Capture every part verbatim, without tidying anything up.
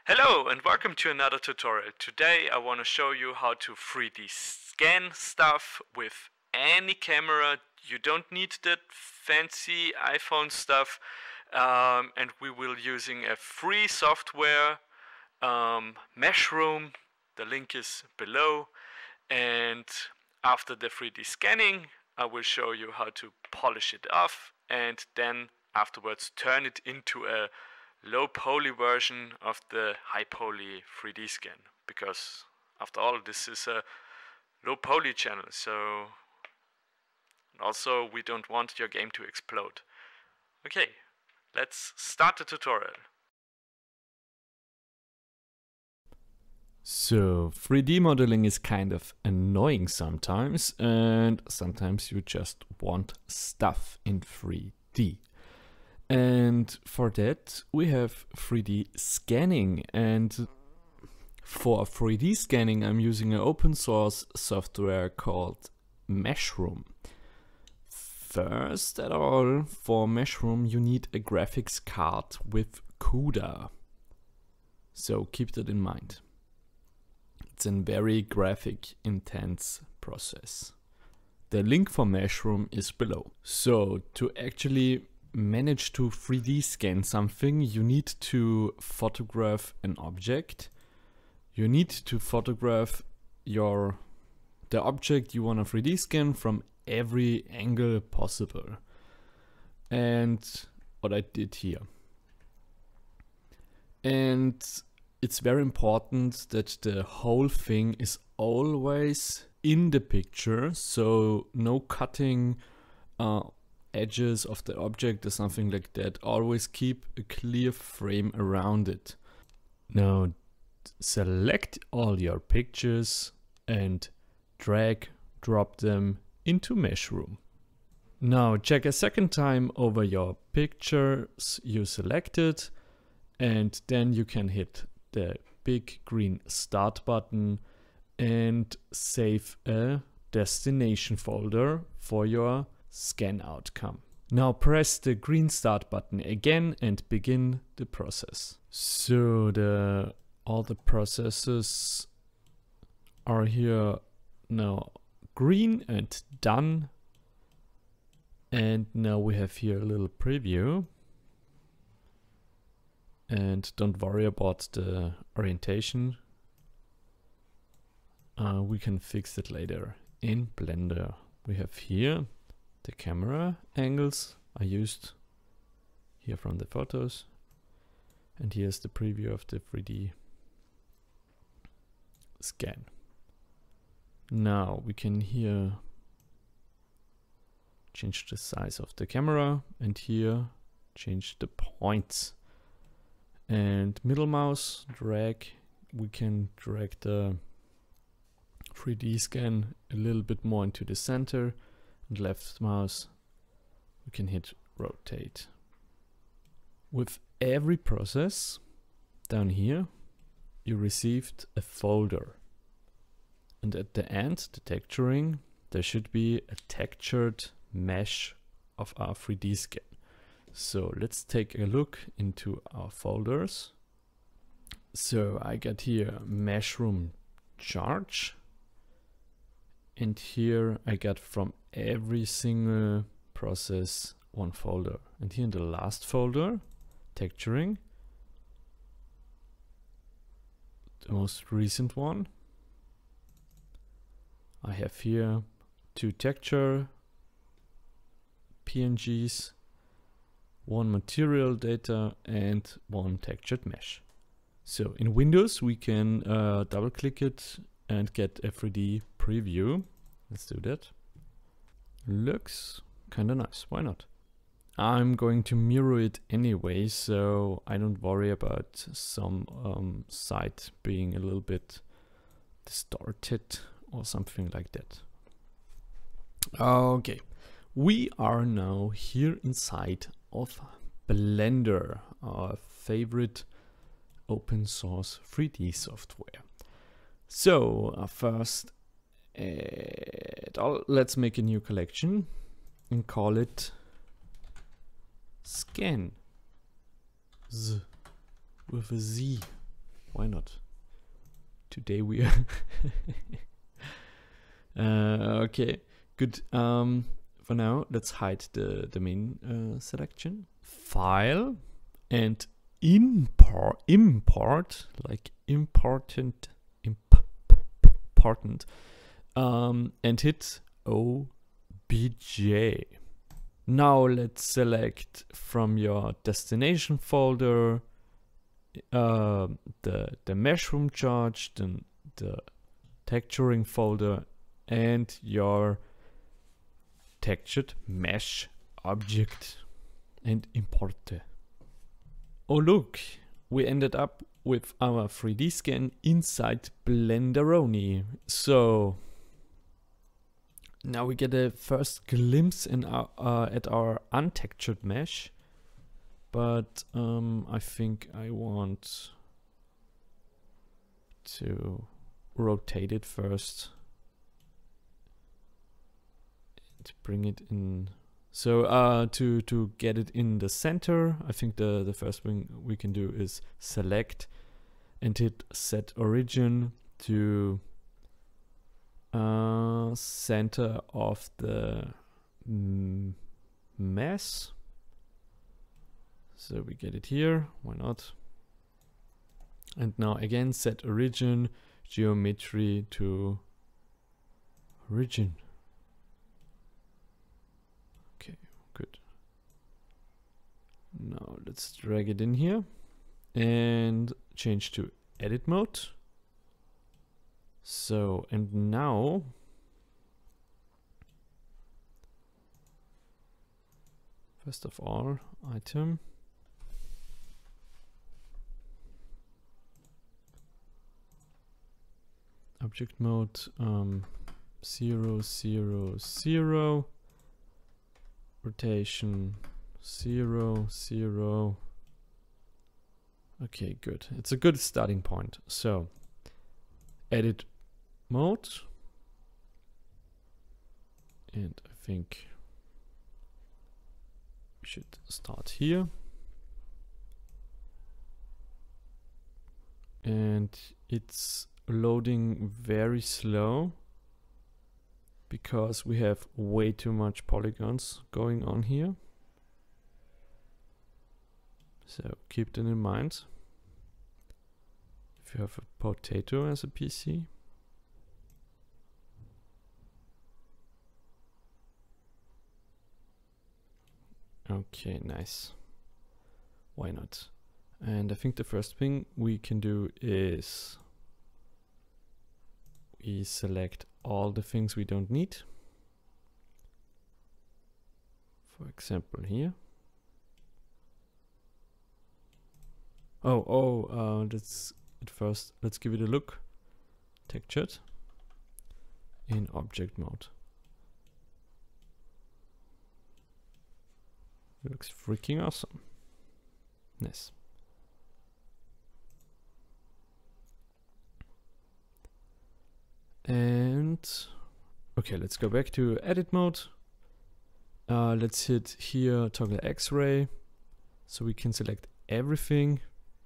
Hello and welcome to another tutorial. Today I want to show you how to three D scan stuff with any camera. You don't need that fancy iPhone stuff, um, and we will using a free software, um, Meshroom. The link is below, and after the three D scanning I will show you how to polish it off and then afterwards turn it into a low poly version of the high poly three D scan, because after all this is a low poly channel, so also we don't want your game to explode. Okay, let's start the tutorial. So three D modeling is kind of annoying sometimes, and sometimes you just want stuff in three D. And for that we have three D scanning, and for three D scanning I'm using an open source software called Meshroom. First at all, for Meshroom you need a graphics card with CUDA, so keep that in mind. It's a very graphic intense process. The link for Meshroom is below. So to actually manage to three D scan something, you need to photograph an object. You need to photograph your the object you want to three D scan from every angle possible. And what I did here. And it's very important that the whole thing is always in the picture, so no cutting uh, edges of the object or something like that. Always keep a clear frame around it. Now select all your pictures and drag drop them into Meshroom. Now check a second time over your pictures you selected, and then you can hit the big green start button and save a destination folder for your scan outcome. Now press the green start button again and begin the process. So the all the processes are here now green and done, and now we have here a little preview. And don't worry about the orientation. Uh, we can fix it later in Blender. We have here the camera angles I used here from the photos. And here's the preview of the three D scan. Now we can here change the size of the camera, and here change the points. And middle mouse drag, we can drag the three D scan a little bit more into the center, and left mouse we can hit rotate. With every process down here you received a folder, and at the end, the texturing, there should be a textured mesh of our three D scan. So let's take a look into our folders. So I got here Meshroom charge, and here I got from every single process one folder. And here in the last folder, texturing, the most recent one, I have here two texture P N Gs, one material data and one textured mesh. So in Windows we can uh, double click it and get a three D preview. Let's do that. Looks kinda nice, why not? I'm going to mirror it anyway, so I don't worry about some um, side being a little bit distorted or something like that. Okay, we are now here inside of Blender, our favorite open source three D software. So uh, first at all, let's make a new collection and call it Scan Z with a Z. Why not? Today we are uh, okay, good. Um, for now, let's hide the the main uh, selection. File and import import like important imp important um, and hit O B J. Now let's select from your destination folder uh, the the mushroom charge, then the texturing folder, and your textured mesh object, and import. Oh look, we ended up with our three D scan inside Blenderoni. So now we get a first glimpse in our, uh, at our untextured mesh, but um, I think I want to rotate it first and bring it in. So uh, to to get it in the center, I think the the first thing we can do is select and hit set origin to uh, center of the mm, mesh. So we get it here. Why not? And now again set origin geometry to origin. Okay, good. Now let's drag it in here and change to edit mode. So, and now first of all, item object mode um, zero zero zero, rotation zero zero. Okay, good. It's a good starting point. So edit mode, and I think we should start here, and it's loading very slow because we have way too much polygons going on here. So keep that in mind if you have a potato as a P C. Okay, nice. Why not? And I think the first thing we can do is we select all the things we don't need. For example, here. Oh, oh, uh, let's at first let's give it a look. Textured in object mode. It looks freaking awesome. Nice. And okay, let's go back to edit mode. Uh, let's hit here toggle X-ray so we can select everything.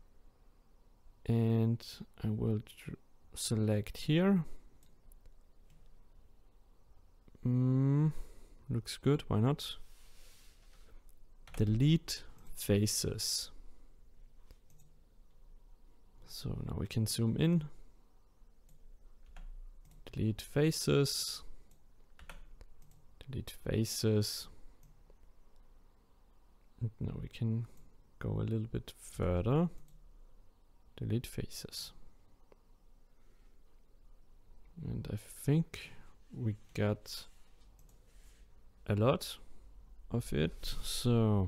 And I will select here. Mm, looks good, why not? Delete faces. So now we can zoom in. Delete faces. Delete faces. And now we can go a little bit further. Delete faces. And I think we got a lot of it. So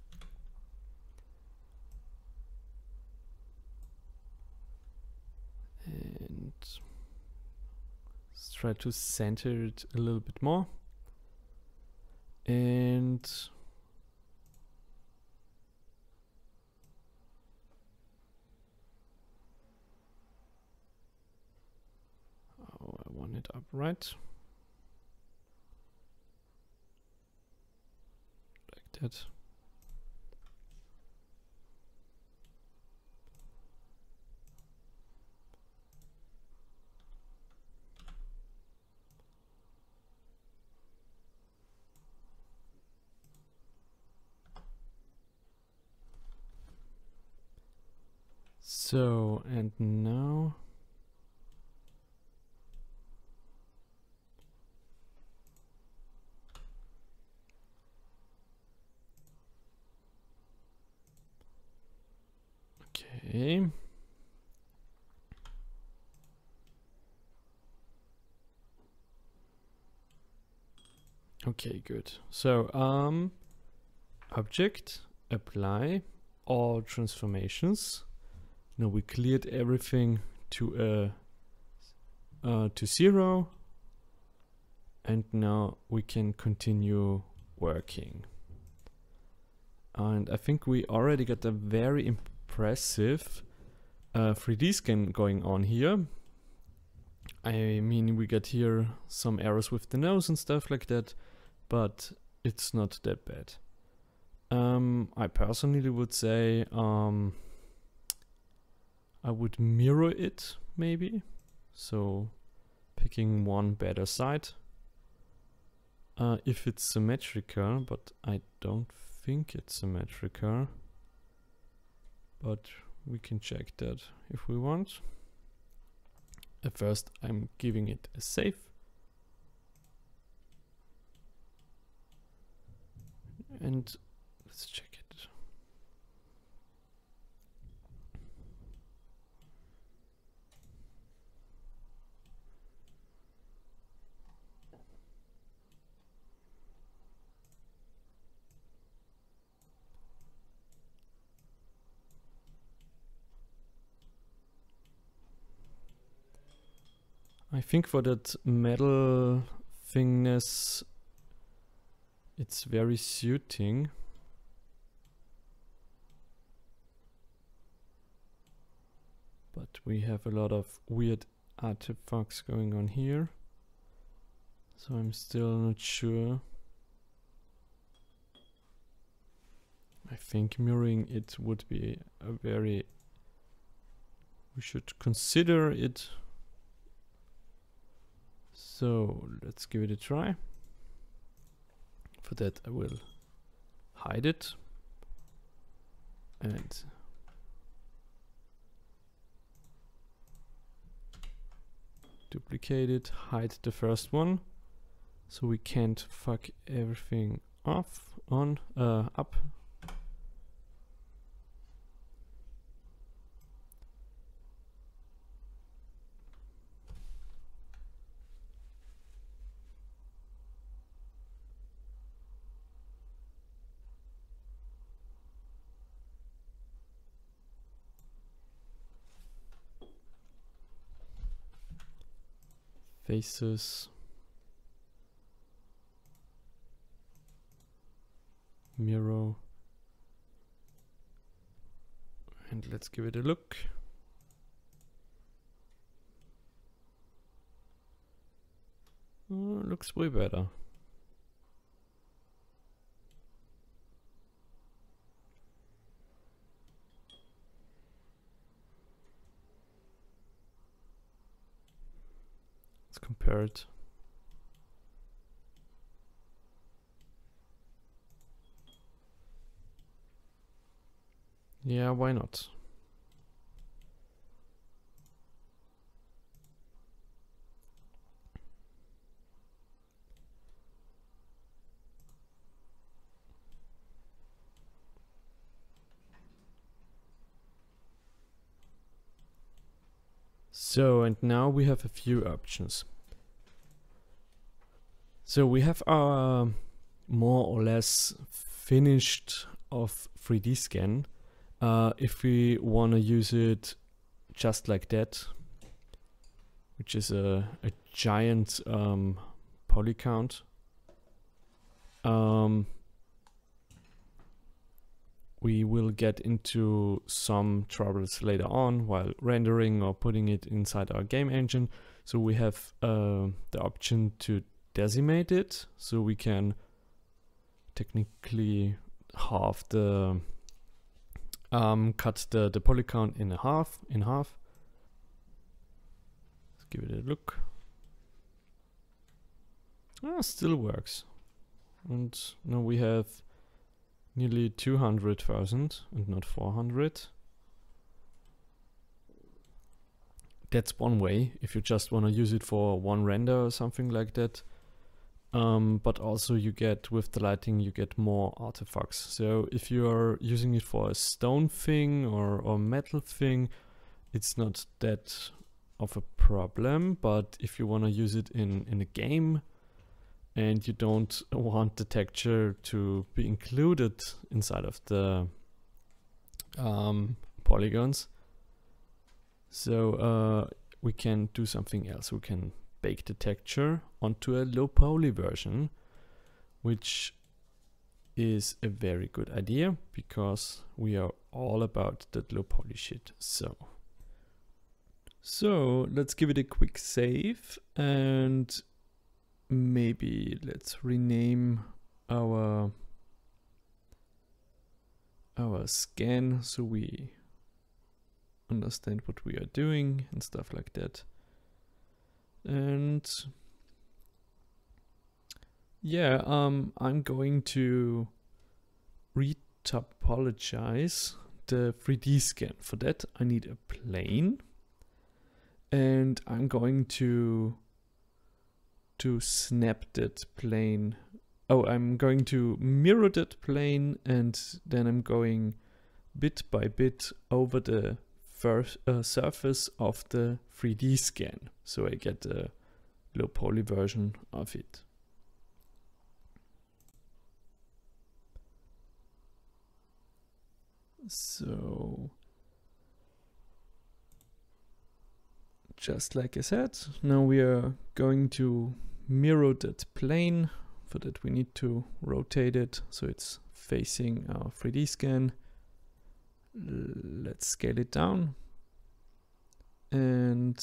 and let's try to center it a little bit more. And oh, I want it upright. Like that. So, and now okay. Okay, good. So, um, object, apply all transformations. Now we cleared everything to uh, uh, to zero, and now we can continue working. And I think we already got a very impressive uh, three D scan going on here. I mean, we got here some errors with the nose and stuff like that, but it's not that bad. Um, I personally would say um, I would mirror it maybe. So picking one better side. Uh, if it's symmetrical, but I don't think it's symmetrical. But we can check that if we want. At first I'm giving it a save. And let's check it. I think for that metal thingness, it's very suiting. But we have a lot of weird artifacts going on here. So I'm still not sure. I think mirroring it would be a very... we should consider it. So let's give it a try. For that I will hide it and duplicate it, hide the first one, so we can't fuck everything off, on, uh, up. Faces, mirror, and let's give it a look. Oh, looks way better. Let's compare it. Yeah, why not? So, and now we have a few options. So we have our more or less finished of three D scan. Uh, if we want to use it just like that, which is a, a giant um, poly count, um, we will get into some troubles later on while rendering or putting it inside our game engine. So we have uh, the option to decimate it, so we can technically half the um, cut the the poly count in a half in half. Let's give it a look. Ah, still works. And now we have nearly two hundred thousand and not four hundred. that's one way if you just want to use it for one render or something like that. Um, but also you get, with the lighting, you get more artifacts. So if you are using it for a stone thing or, or metal thing, it's not that of a problem. But if you want to use it in, in a game and you don't want the texture to be included inside of the um, polygons, so uh, we can do something else. We can bake the texture onto a low poly version, which is a very good idea because we are all about that low poly shit. So, so let's give it a quick save and maybe let's rename our our scan so we understand what we are doing and stuff like that. And yeah, um, I'm going to retopologize the three D scan. For that, I need a plane, and I'm going to to snap that plane. Oh, I'm going to mirror that plane, and then I'm going bit by bit over the first uh, surface of the three D scan, so I get a low poly version of it. So just like I said, now we are going to mirror that plane. For that we need to rotate it so it's facing our three D scan. Let's scale it down and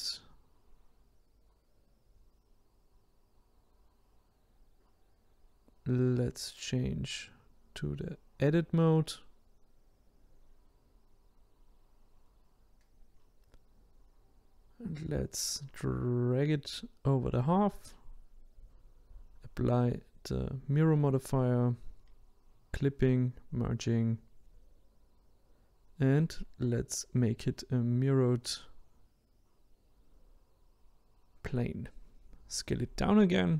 let's change to the edit mode. And let's drag it over the half, apply the mirror modifier, clipping, merging, and let's make it a mirrored plane. Scale it down again.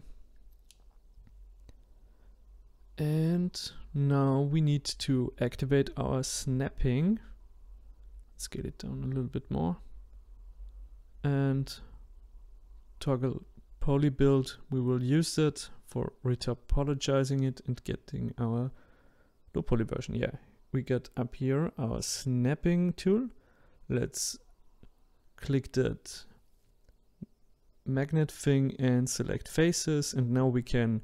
And now we need to activate our snapping. Scale it down a little bit more. And toggle poly build. We will use that for retopologizing it and getting our low poly version. Yeah. We get up here our snapping tool. Let's click that magnet thing and select faces, and now we can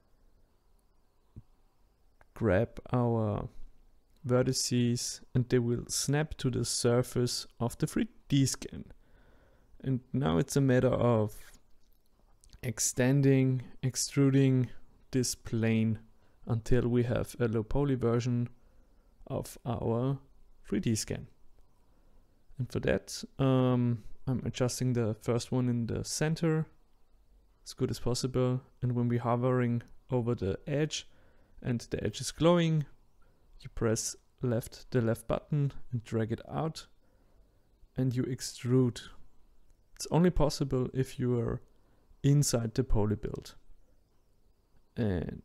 grab our vertices and they will snap to the surface of the three D scan. And now it's a matter of extending, extruding this plane until we have a low poly version of our three D scan. And for that, um, I'm adjusting the first one in the center as good as possible. And when we're hovering over the edge and the edge is glowing, you press left the left button and drag it out and you extrude. It's only possible if you are inside the poly build. And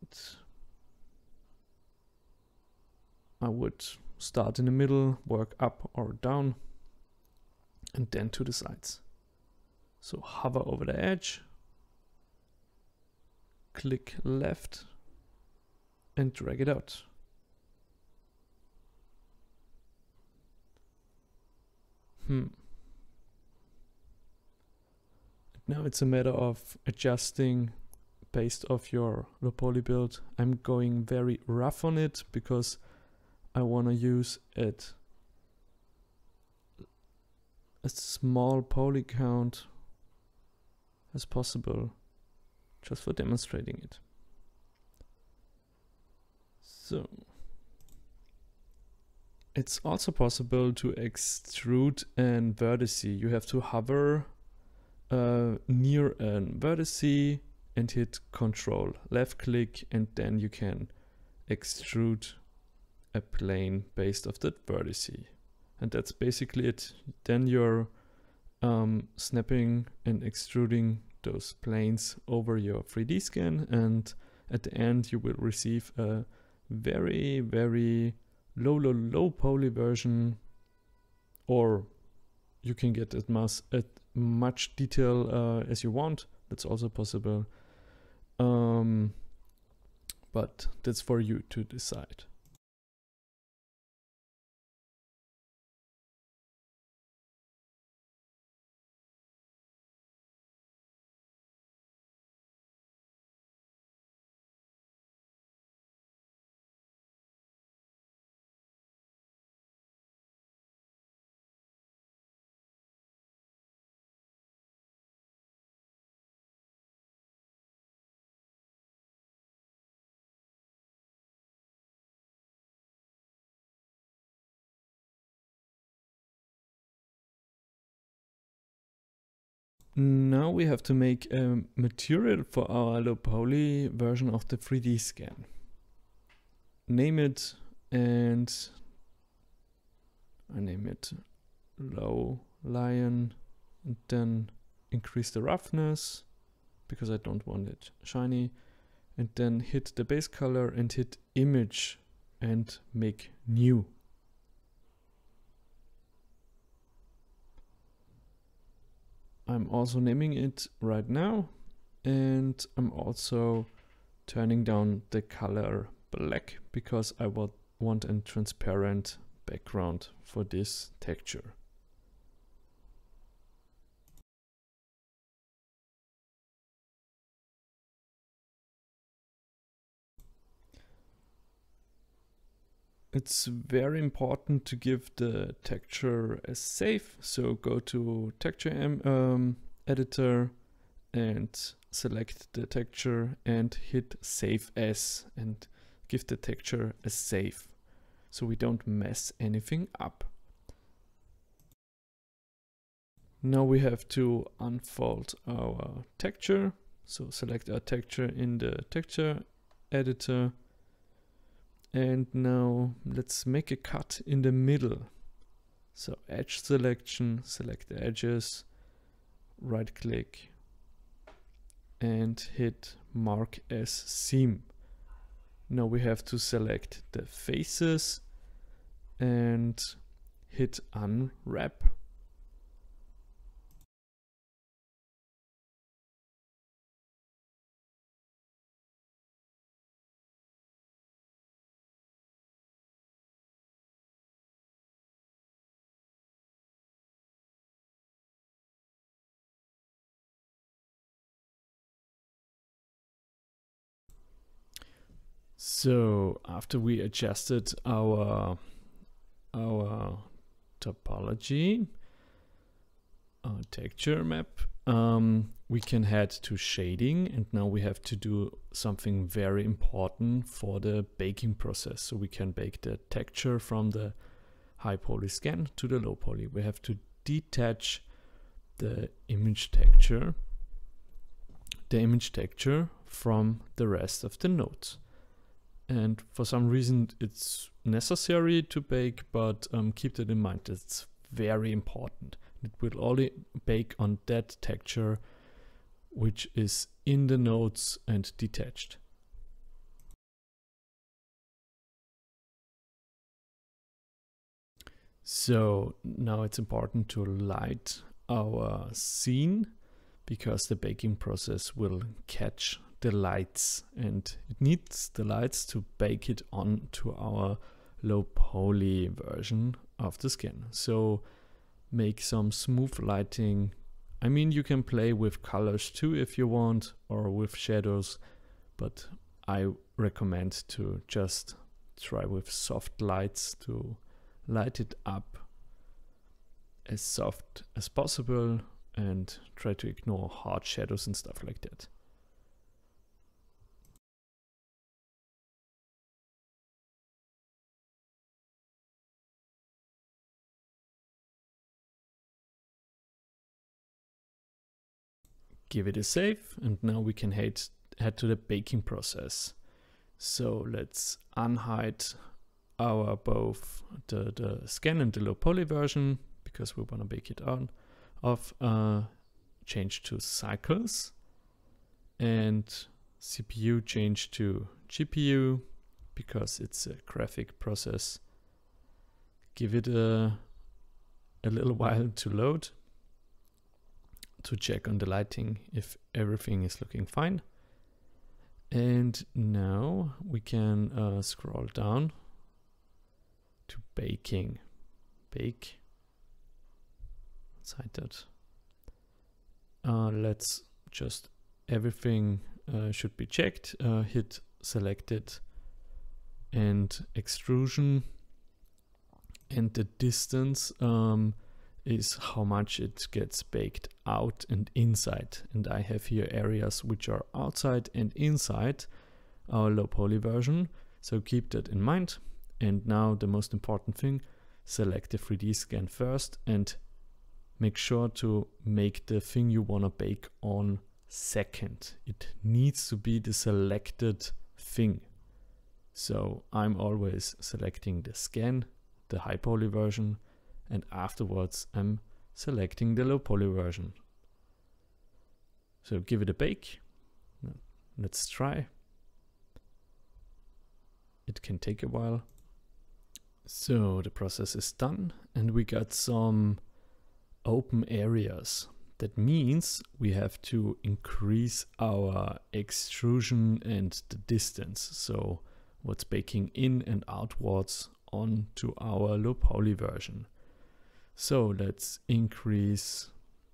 I would start in the middle, work up or down, and then to the sides. So hover over the edge, click left, and drag it out. Hmm. Now it's a matter of adjusting based off your low poly build. I'm going very rough on it because I want to use it a small poly count as possible just for demonstrating it. So it's also possible to extrude an vertex. You have to hover uh, near a vertex and hit Control left click, and then you can extrude a plane based off that vertex. And that's basically it. Then your um, snapping and extruding those planes over your three D scan, and at the end you will receive a very very low low low poly version, or you can get as much, as much detail uh, as you want. That's also possible, um, but that's for you to decide. Now we have to make a material for our low poly version of the three D scan. Name it, and I name it low lion, and then increase the roughness because I don't want it shiny, and then hit the base color and hit image and make new. I'm also naming it right now, and I'm also turning down the color black because I would want a transparent background for this texture. It's very important to give the texture a save, so go to texture um, editor and select the texture and hit save as and give the texture a save so we don't mess anything up. Now we have to unfold our texture, so select our texture in the texture editor. And now let's make a cut in the middle. So edge selection, select the edges, right click and hit mark as seam. Now we have to select the faces and hit unwrap. So after we adjusted our our topology, our texture map, um, we can head to shading, and now we have to do something very important for the baking process. So we can bake the texture from the high poly scan to the low poly. We have to detach the image texture, the image texture from the rest of the nodes. And for some reason it's necessary to bake, but um, keep that in mind. It's very important. It will only bake on that texture which is in the nodes and detached. So now it's important to light our scene because the baking process will catch the lights, and it needs the lights to bake it on to our low poly version of the skin. So make some smooth lighting. I mean, you can play with colors too if you want, or with shadows, but I recommend to just try with soft lights to light it up as soft as possible and try to ignore hard shadows and stuff like that. Give it a save, and now we can head, head to the baking process. So let's unhide our both the, the scan and the low poly version because we want to bake it on of uh, change to cycles, and C P U change to G P U because it's a graphic process. Give it a, a little while to load to check on the lighting if everything is looking fine. And now we can uh, scroll down to baking. Bake. Let's hide that. Uh, let's just, everything uh, should be checked. Uh, hit selected and extrusion. And the distance um, is how much it gets baked out and inside. And I have here areas which are outside and inside our low poly version. So keep that in mind. And now the most important thing, select the three D scan first and make sure to make the thing you want to bake on second. It needs to be the selected thing. So I'm always selecting the scan, the high poly version, and afterwards I'm selecting the low poly version. So give it a bake. Let's try. It can take a while. So the process is done and we got some open areas. That means we have to increase our extrusion and the distance. So what's baking in and outwards onto our low poly version. So let's increase,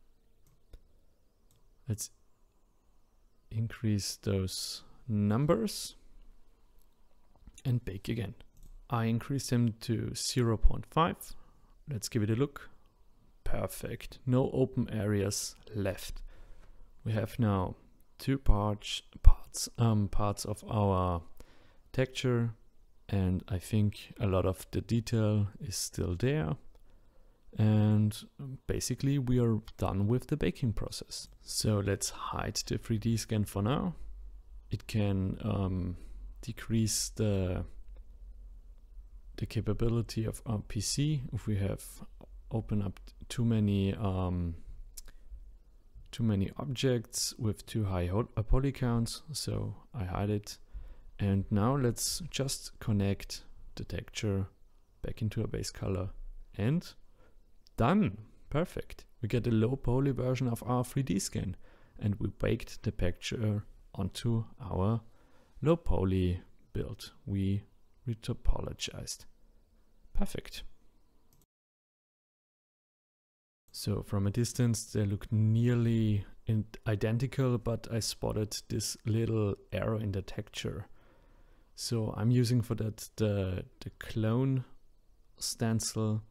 let's increase those numbers and bake again. I increased them to zero point five. Let's give it a look. Perfect. No open areas left. We have now two parts, parts, um, parts of our texture, and I think a lot of the detail is still there. And basically we are done with the baking process. So let's hide the three D scan for now. It can um, decrease the the capability of our P C if we have open up too many um, too many objects with too high poly counts. So I hide it. And now let's just connect the texture back into a base color and done. Perfect. We get a low poly version of our three D scan and we baked the texture onto our low poly build. We retopologized. Perfect. So from a distance they look nearly identical, but I spotted this little error in the texture. So I'm using for that the, the clone stencil.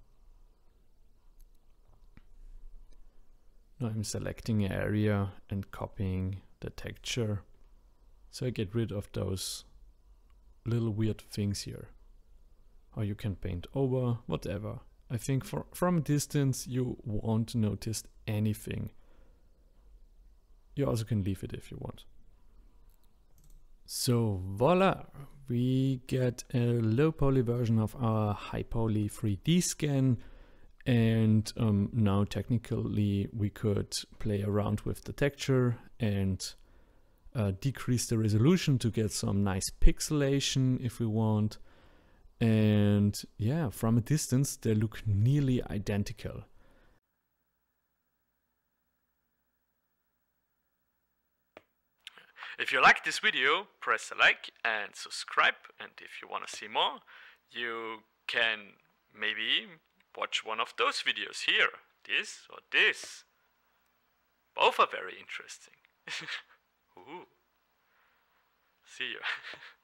Now I'm selecting an area and copying the texture. So I get rid of those little weird things here. Or you can paint over, whatever. I think for, from a distance you won't notice anything. You also can leave it if you want. So voila, we get a low poly version of our high poly three D scan. And um, now technically we could play around with the texture and uh, decrease the resolution to get some nice pixelation if we want. And yeah, from a distance they look nearly identical. If you like this video, press a like and subscribe. And if you want to see more, you can maybe watch one of those videos here. This or this. Both are very interesting. Ooh. See you.